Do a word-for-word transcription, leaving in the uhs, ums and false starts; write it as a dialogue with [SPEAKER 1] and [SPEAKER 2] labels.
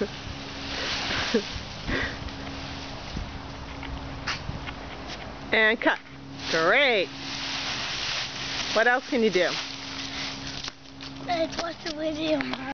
[SPEAKER 1] And cut. Great. What else can you do?
[SPEAKER 2] Let's watch the video, Mom.